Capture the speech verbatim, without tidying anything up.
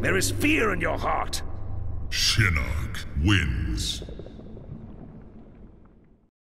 There is fear in your heart. Shinnok wins.